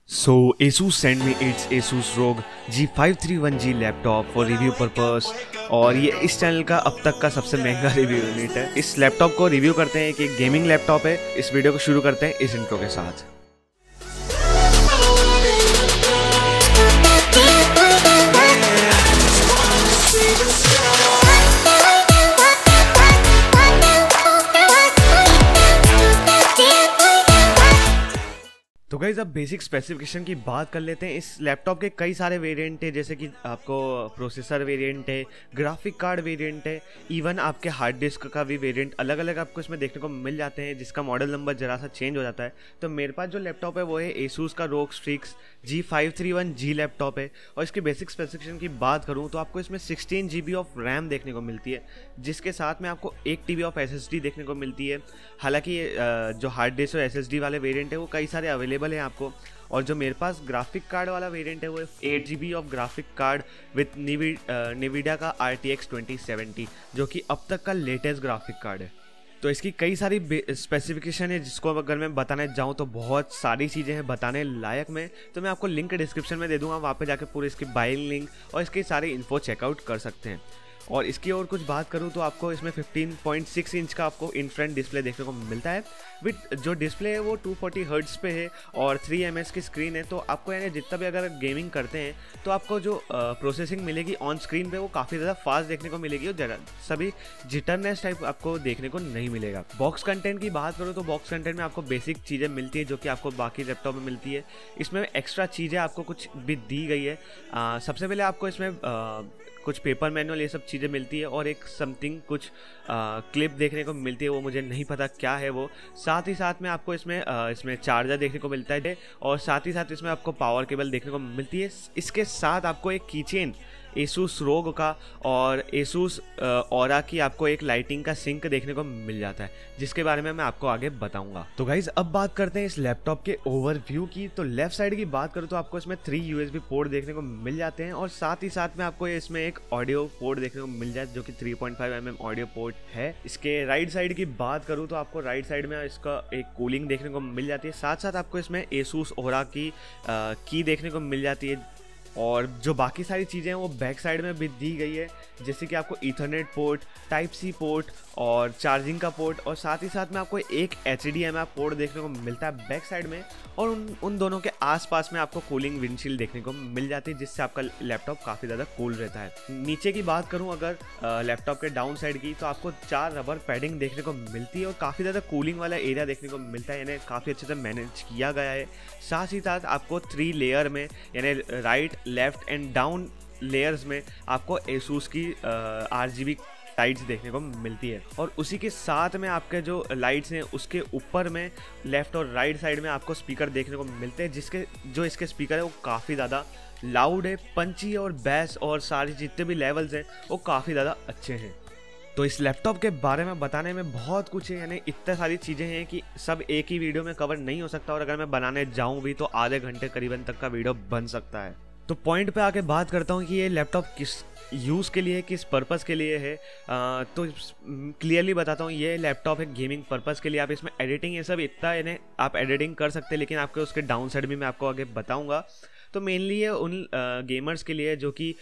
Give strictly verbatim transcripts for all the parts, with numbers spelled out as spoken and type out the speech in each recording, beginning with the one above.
So Asus sent me its Asus R O G G five thirty-one G laptop for review purpose और ये इस channel का अब तक का सबसे महंगा रिव्यू यूनिट है। इस लैपटॉप को रिव्यू करते हैं कि एक गेमिंग लैपटॉप है। इस वीडियो को शुरू करते हैं इस इंट्रो के साथ। तो गाइस अब बेसिक स्पेसिफिकेशन की बात कर लेते हैं। इस लैपटॉप के कई सारे वेरिएंट है, जैसे कि आपको प्रोसेसर वेरिएंट है, ग्राफिक कार्ड वेरिएंट है, इवन आपके हार्ड डिस्क का भी वेरिएंट अलग अलग आपको इसमें देखने को मिल जाते हैं, जिसका मॉडल नंबर जरा सा चेंज हो जाता है। तो मेरे पास जो लैपटॉप है वो है Asus का R O G Strix G five thirty one G laptop है। और इसकी बेसिक स्पेसिफिकेशन की बात करूँ तो आपको इसमें sixteen G B of RAM देखने को मिलती है, जिसके साथ में आपको एक T B of S S D देखने को मिलती है। हालांकि जो हार्ड डिस्क और एस एस डी वाले वेरिएंट है वो कई सारे अवेलेबल हैं आपको। और जो मेरे पास ग्राफिक कार्ड वाला वेरिएंट है वो eight G B of graphic card with Nvidia का R T X twenty seventy, जो कि अब तक का लेटेस्ट ग्राफिक कार्ड है। तो इसकी कई सारी स्पेसिफिकेशन है, जिसको अगर मैं बताने जाऊँ तो बहुत सारी चीज़ें हैं बताने लायक में। तो मैं आपको लिंक डिस्क्रिप्शन में दे दूंगा, वहाँ पे जाके पूरे इसकी बाइंग लिंक और इसकी सारी इन्फो चेकआउट कर सकते हैं। और इसकी और कुछ बात करूँ तो आपको इसमें फिफ्टीन पॉइंट सिक्स इंच का आपको इन फ्रंट डिस्प्ले देखने को मिलता है। विथ जो डिस्प्ले है वो टू फोर्टी हर्ट्ज पे है और थ्री एम एस की स्क्रीन है। तो आपको यानी जितना भी अगर गेमिंग करते हैं तो आपको जो प्रोसेसिंग मिलेगी ऑन स्क्रीन पे वो काफ़ी ज़्यादा फास्ट देखने को मिलेगी और ज़रा सभी जिटरनेस टाइप आपको देखने को नहीं मिलेगा। बॉक्स कंटेंट की बात करूँ तो बॉक्स कंटेंट में आपको बेसिक चीज़ें मिलती है जो कि आपको बाकी लैपटॉप में मिलती है। इसमें एक्स्ट्रा चीज़ें आपको कुछ भी दी गई है। आ, सबसे पहले आपको इसमें आ, कुछ पेपर मैनुअल ये सब चीज़ें मिलती है और एक समथिंग कुछ आ, क्लिप देखने को मिलती है, वो मुझे नहीं पता क्या है वो। साथ ही साथ में आपको इसमें आ, इसमें चार्जर देखने को मिलता है और साथ ही साथ इसमें आपको पावर केबल देखने को मिलती है। इसके साथ आपको एक keychain Asus R O G का और Asus Aura की आपको एक लाइटिंग का सिंक देखने को मिल जाता है, जिसके बारे में मैं आपको आगे बताऊंगा। तो गाइज अब बात करते हैं इस लैपटॉप के ओवरव्यू की। तो लेफ्ट साइड की बात करूँ तो आपको इसमें थ्री यूएसबी पोर्ट देखने को मिल जाते हैं और साथ ही साथ में आपको इसमें एक ऑडियो पोर्ट देखने को मिल जाए जो कि three point five M M audio port है। इसके राइट साइड की बात करूँ तो आपको राइट साइड में इसका एक कूलिंग देखने को मिल जाती है। साथ साथ आपको इसमें Asus Aura की की देखने को मिल जाती है। और जो बाकी सारी चीज़ें हैं वो बैक साइड में भी दी गई है, जैसे कि आपको ethernet port, type C port और चार्जिंग का पोर्ट और साथ ही साथ में आपको एक H D M I port देखने को मिलता है बैक साइड में। और उन उन दोनों के आसपास में आपको कूलिंग विंडशील्ड देखने को मिल जाती है, जिससे आपका लैपटॉप काफ़ी ज़्यादा कूल रहता है। नीचे की बात करूँ अगर लैपटॉप के डाउन साइड की, तो आपको चार रबर पैडिंग देखने को मिलती है और काफ़ी ज़्यादा कूलिंग वाला एरिया देखने को मिलता है, यानी काफ़ी अच्छे से मैनेज किया गया है। साथ ही साथ आपको थ्री लेयर में यानी right, left and down layers में आपको Asus की आर जी बी लाइट्स देखने को मिलती है। और उसी के साथ में आपके जो लाइट्स हैं उसके ऊपर में लेफ्ट और राइट साइड में आपको स्पीकर देखने को मिलते हैं, जिसके जो इसके स्पीकर है वो काफ़ी ज़्यादा लाउड है, पंची और बैस और सारी जितने भी लेवल्स हैं वो काफ़ी ज़्यादा अच्छे हैं। तो इस लैपटॉप के बारे में बताने में बहुत कुछ है, यानी इतनी सारी चीज़ें हैं कि सब एक ही वीडियो में कवर नहीं हो सकता और अगर मैं बनाने जाऊँ भी तो आधे घंटे करीबन तक का वीडियो बन सकता है। तो पॉइंट पे आके बात करता हूँ कि ये लैपटॉप किस यूज़ के लिए, किस पर्पज़ के लिए है। आ, तो क्लियरली बताता हूँ, ये लैपटॉप है गेमिंग पर्पज़ के लिए। आप इसमें एडिटिंग ये सब इतना यानी आप एडिटिंग कर सकते हैं, लेकिन आपके उसके डाउन साइड भी मैं आपको आगे बताऊँगा। तो मेनली ये उन गेमर्स के लिए जो कि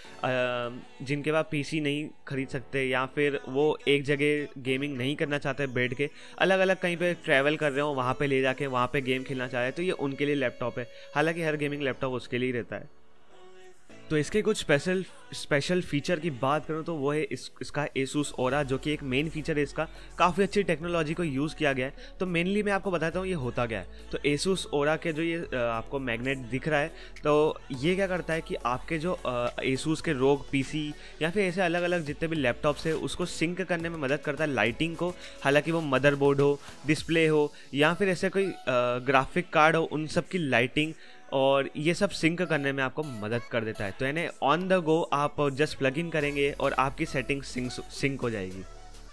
जिनके पास पीसी नहीं खरीद सकते या फिर वो एक जगह गेमिंग नहीं करना चाहते, बैठ के अलग अलग कहीं पे ट्रैवल कर रहे हो, वहाँ पे ले जाके वहाँ पे गेम खेलना चाह रहे हैं, तो ये उनके लिए लैपटॉप है। हालांकि हर गेमिंग लैपटॉप उसके लिए ही रहता है। तो इसके कुछ स्पेशल स्पेशल फीचर की बात करूँ तो वो है इस, इसका Asus Aura, जो कि एक मेन फीचर है इसका। काफ़ी अच्छी टेक्नोलॉजी को यूज़ किया गया है। तो मेनली मैं आपको बताता हूँ ये होता क्या है। तो Asus Aura के जो ये आपको मैग्नेट दिख रहा है, तो ये क्या करता है कि आपके जो Asus के R O G पीसी या फिर ऐसे अलग अलग जितने भी लैपटॉप्स है उसको सिंक करने में मदद करता है लाइटिंग को। हालांकि वो मदरबोर्ड हो, डिस्प्ले हो या फिर ऐसे कोई ग्राफिक कार्ड हो, उन सब की लाइटिंग और ये सब सिंक करने में आपको मदद कर देता है। तो यानी ऑन द गो आप जस्ट प्लग इन करेंगे और आपकी सेटिंग सिंक सिंक हो जाएगी।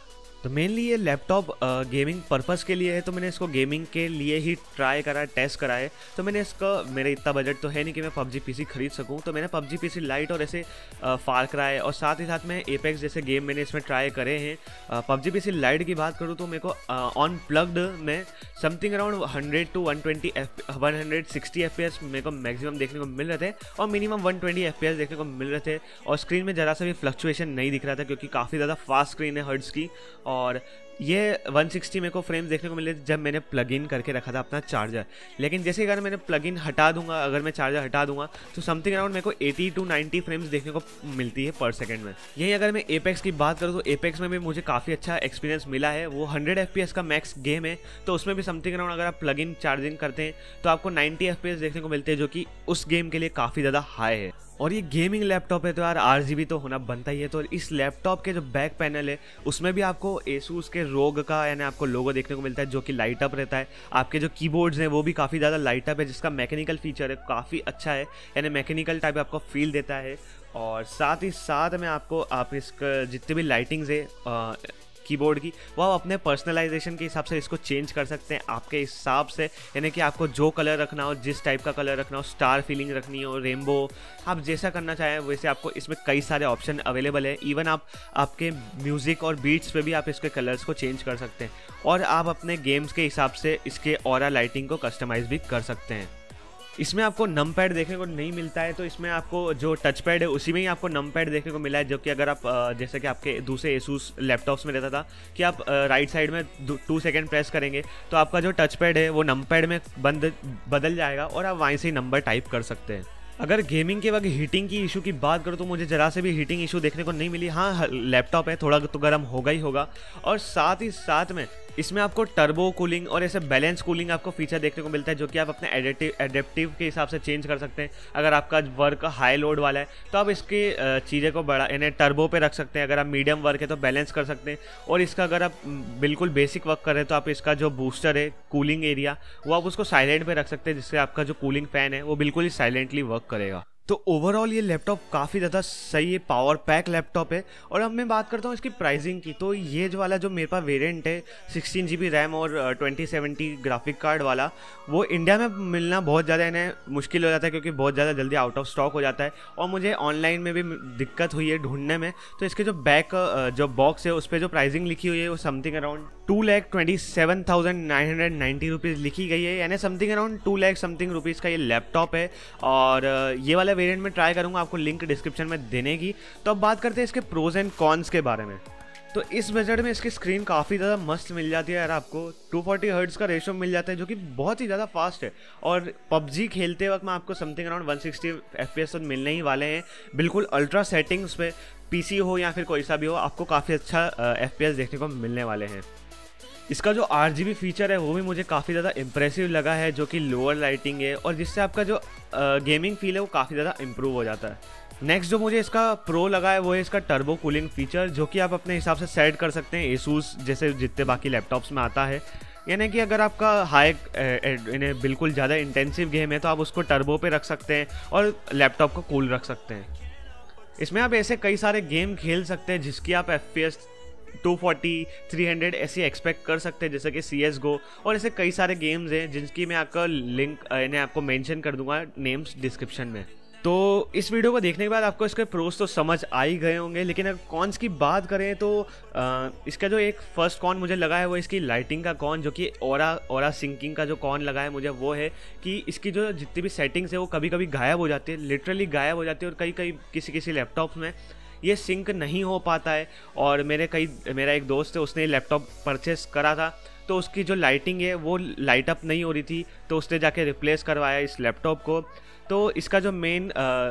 तो मेनली ये लैपटॉप गेमिंग पर्पस के लिए है, तो मैंने इसको गेमिंग के लिए ही ट्राई करा, टेस्ट करा है। तो मैंने इसका, मेरे इतना बजट तो है नहीं कि मैं पबजी पीसी खरीद सकूं, तो मैंने पबजी पीसी लाइट और ऐसे फार क्राई और साथ ही साथ में एपेक्स जैसे गेम मैंने इसमें ट्राई करे हैं। पबजी पीसी लाइट की बात करूँ तो मेरे को ऑन प्लग्ड में something around hundred two one twenty one hundred sixty F P S मेरे को मैक्सिमम देखने को मिल रहे थे और minimum one twenty F P S देखने को मिल रहे थे। और स्क्रीन में ज़रा सा भी फ्लक्चुएशन नहीं दिख रहा था क्योंकि काफ़ी ज़्यादा फास्ट स्क्रीन है हर्ट्ज़ की। और ये वन सिक्सटी मेरे को फ्रेम्स देखने को मिले जब मैंने प्लग इन करके रखा था अपना चार्जर। लेकिन जैसे अगर मैंने प्लग इन हटा दूंगा, अगर मैं चार्जर हटा दूंगा तो समथिंग अराउंड मेरे को एटी टू नाइंटी फ्रेम्स देखने को मिलती है पर सेकंड में। यही अगर मैं एपेक्स की बात करूँ तो एपेक्स में भी मुझे काफ़ी अच्छा एक्सपीरियंस मिला है। वो हंड्रेड एफ पी एस का मैक्स गेम है, तो उसमें भी समथिंग अराउंड अगर आप प्लग इन चार्जिंग करते हैं तो आपको नाइंटी एफ पी एस देखने को मिलते हैं, जो कि उस गेम के लिए काफ़ी ज़्यादा हाई है। और ये गेमिंग लैपटॉप है तो यार आर जी बी तो होना बनता ही है। तो इस लैपटॉप के जो बैक पैनल है उसमें भी आपको एसूस के रोग का यानी आपको लोगो देखने को मिलता है, जो कि लाइट अप रहता है। आपके जो कीबोर्ड्स हैं वो भी काफ़ी ज़्यादा लाइट अप है, जिसका मैकेनिकल फीचर है काफ़ी अच्छा है, यानी मैकेनिकल टाइप आपको फील देता है। और साथ ही साथ में आपको आप इसका जितने भी लाइटिंग्स है कीबोर्ड की, वो आप अपने पर्सनलाइजेशन के हिसाब से इसको चेंज कर सकते हैं आपके हिसाब से, यानी कि आपको जो कलर रखना हो, जिस टाइप का कलर रखना हो, स्टार फीलिंग रखनी हो, रेनबो, आप जैसा करना चाहें वैसे आपको इसमें कई सारे ऑप्शन अवेलेबल है। इवन आप आपके म्यूज़िक और बीट्स पे भी आप इसके कलर्स को चेंज कर सकते हैं और आप अपने गेम्स के हिसाब से इसके ऑरा लाइटिंग को कस्टमाइज़ भी कर सकते हैं। इसमें आपको नम पैड देखने को नहीं मिलता है, तो इसमें आपको जो टच पैड है उसी में ही आपको नम पैड देखने को मिला है, जो कि अगर आप जैसे कि आपके दूसरे एसूस लैपटॉप्स में रहता था कि आप राइट साइड में टू सेकंड प्रेस करेंगे तो आपका जो टच पैड है वो नम पैड में बंद बदल जाएगा और आप वहीं से ही नंबर टाइप कर सकते हैं। अगर गेमिंग के वक्त हीटिंग की इशू की बात करूँ तो मुझे ज़रा से भी हीटिंग इशू देखने को नहीं मिली। हाँ, लैपटॉप है, थोड़ा तो गर्म होगा ही होगा। और साथ ही साथ में इसमें आपको टर्बो कूलिंग और ऐसे बैलेंस कूलिंग आपको फीचर देखने को मिलता है, जो कि आप अपने एडेप्टिव एडेप्टिव के हिसाब से चेंज कर सकते हैं। अगर आपका वर्क हाई लोड वाला है तो आप इसकी चीज़ें को बड़ा यानी टर्बो पे रख सकते हैं, अगर आप मीडियम वर्क है तो बैलेंस कर सकते हैं। और इसका अगर आप बिल्कुल बेसिक वर्क कर रहे हैं तो आप इसका जो बूस्टर है कूलिंग एरिया वो आप उसको साइलेंट पे रख सकते हैं, जिससे आपका जो कूलिंग फैन है वो बिल्कुल ही साइलेंटली वर्क करेगा। तो ओवरऑल ये लैपटॉप काफ़ी ज़्यादा सही है, पावर पैक लैपटॉप है। और अब मैं बात करता हूँ इसकी प्राइसिंग की, तो ये जो वाला जो मेरे पास वेरिएंट है सिक्सटीन जी बी रैम और ट्वेंटी सेवेंटी ग्राफिक कार्ड वाला, वो इंडिया में मिलना बहुत ज़्यादा इन्हें मुश्किल हो जाता है क्योंकि बहुत ज़्यादा जल्दी आउट ऑफ स्टॉक हो जाता है और मुझे ऑनलाइन में भी दिक्कत हुई है ढूंढने में। तो इसके जो बैक जो बॉक्स है उस पर जो प्राइसिंग लिखी हुई है वो something around two lakh twenty seven thousand nine hundred ninety rupees लिखी गई है, यानी something around two lakh something rupees का ये लैपटॉप है। और ये वाला वेरिएंट में ट्राई करूँगा, आपको लिंक डिस्क्रिप्शन में देने की। तो अब बात करते हैं इसके प्रोज एंड कॉन्स के बारे में। तो इस बजट में इसकी स्क्रीन काफ़ी ज़्यादा मस्त मिल जाती है यार, आपको टू फोर्टी हर्ट्ज़ का रेशो मिल जाता है जो कि बहुत ही ज़्यादा फास्ट है। और पबजी खेलते वक्त में आपको something around one sixty F P S तो मिलने ही वाले हैं, बिल्कुल अल्ट्रा सेटिंग्स पे, पीसी हो या फिर कोई सा भी हो, आपको काफ़ी अच्छा एफ पी एस देखने को मिलने वाले हैं। इसका जो आर जी बी फीचर है वो भी मुझे काफ़ी ज़्यादा इंप्रेसिव लगा है, जो कि लोअर लाइटिंग है और जिससे आपका जो गेमिंग फील है वो काफ़ी ज़्यादा इंप्रूव हो जाता है। नेक्स्ट जो मुझे इसका प्रो लगा है वो है इसका टर्बो कूलिंग फीचर, जो कि आप अपने हिसाब से सेट कर सकते हैं एसूस जैसे जितने बाकी लैपटॉप्स में आता है। यानी कि अगर आपका हाई इन्हें बिल्कुल ज़्यादा इंटेंसिव गेम है तो आप उसको टर्बो पे रख सकते हैं और लैपटॉप को कूल रख सकते हैं। इसमें आप ऐसे कई सारे गेम खेल सकते हैं जिसकी आप F P S two forty, three hundred ऐसे एक्सपेक्ट कर सकते हैं, जैसे कि सी एस गो और ऐसे कई सारे गेम्स हैं जिनकी मैं आपका लिंक इन्हें आपको मेंशन कर दूंगा नेम्स डिस्क्रिप्शन में। तो इस वीडियो को देखने के बाद आपको इसके प्रोस तो समझ आ ही गए होंगे, लेकिन अगर कॉन्स की बात करें तो आ, इसका जो एक फर्स्ट कॉन मुझे लगा है वो इसकी लाइटिंग का कॉन, जो कि ओरा ओरा सिंकिंग का जो कॉन लगा है मुझे वो है कि इसकी जो जितनी भी सेटिंग्स है वो कभी कभी गायब हो जाती है, लिटरली गायब हो जाती है। और कई कई किसी किसी लैपटॉप्स में ये सिंक नहीं हो पाता है। और मेरे कई मेरा एक दोस्त है उसने लैपटॉप परचेस करा था तो उसकी जो लाइटिंग है वो लाइट अप नहीं हो रही थी, तो उसने जाके रिप्लेस करवाया इस लैपटॉप को। तो इसका जो मेन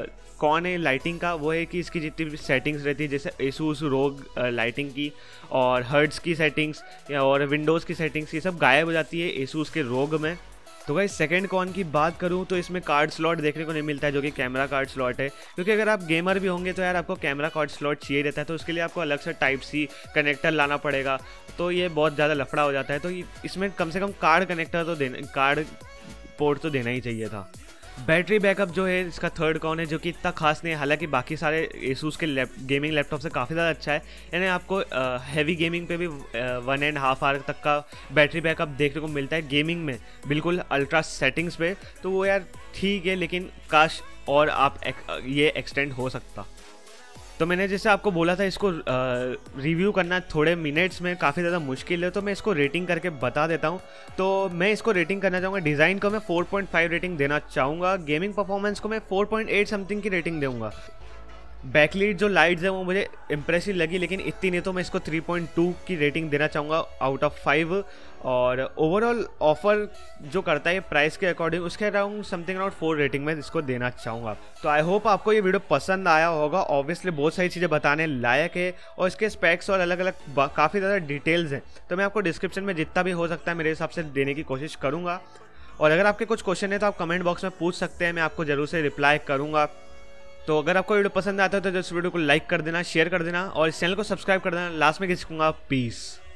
कौन है लाइटिंग का वो है कि इसकी जितनी भी सेटिंग्स रहती है जैसे एसूस रोग लाइटिंग की और हर्ट्ज़ की सेटिंग्स या और विंडोज़ की सेटिंग्स, ये सब गायब हो जाती है एसूस के रोग में। तो गाइस सेकंड कॉन की बात करूं तो इसमें कार्ड स्लॉट देखने को नहीं मिलता है, जो कि कैमरा कार्ड स्लॉट है, क्योंकि अगर आप गेमर भी होंगे तो यार आपको कैमरा कार्ड स्लॉट चाहिए रहता है, तो उसके लिए आपको अलग से टाइप सी कनेक्टर लाना पड़ेगा, तो ये बहुत ज़्यादा लफड़ा हो जाता है। तो इसमें कम से कम कार्ड कनेक्टर तो देना, कार्ड पोर्ट तो देना ही चाहिए था। बैटरी बैकअप जो है इसका थर्ड कॉन है, जो कि इतना खास नहीं है, हालांकि बाकी सारे एसूस के लैप गेमिंग लैपटॉप से काफ़ी ज़्यादा अच्छा है। यानी आपको हैवी गेमिंग पे भी वन एंड हाफ आवर तक का बैटरी बैकअप देखने को मिलता है गेमिंग में, बिल्कुल अल्ट्रा सेटिंग्स पे। तो वो यार ठीक है, लेकिन काश और आप एक, ये एक्सटेंड हो सकता। तो मैंने जैसे आपको बोला था इसको रिव्यू करना थोड़े मिनट्स में काफ़ी ज़्यादा मुश्किल है, तो मैं इसको रेटिंग करके बता देता हूँ। तो मैं इसको रेटिंग करना चाहूँगा, डिज़ाइन को मैं फोर पॉइंट फाइव रेटिंग देना चाहूँगा, गेमिंग परफॉर्मेंस को मैं फोर पॉइंट एट समथिंग की रेटिंग दूँगा। बैकलीट जो लाइट्स है वो मुझे इंप्रेसिव लगी, लेकिन इतनी नहीं, तो मैं इसको थ्री पॉइंट टू की रेटिंग देना चाहूँगा आउट ऑफ फाइव। और ओवरऑल ऑफर जो करता है प्राइस के अकॉर्डिंग, उसके around something around four rating में इसको देना चाहूँगा। तो आई होप आपको ये वीडियो पसंद आया होगा। ऑब्वियसली बहुत सारी चीज़ें बताने लायक है और इसके स्पेक्स और अलग अलग काफ़ी ज़्यादा डिटेल्स हैं, तो मैं आपको डिस्क्रिप्शन में जितना भी हो सकता है मेरे हिसाब से देने की कोशिश करूँगा। और अगर आपके कुछ क्वेश्चन है तो आप कमेंट बॉक्स में पूछ सकते हैं, मैं आपको ज़रूर से रिप्लाई करूँगा। तो अगर आपको वीडियो पसंद आता है तो इस वीडियो को लाइक कर देना, शेयर कर देना और इस चैनल को सब्सक्राइब कर देना। लास्ट में किसी कहूँगा पीस।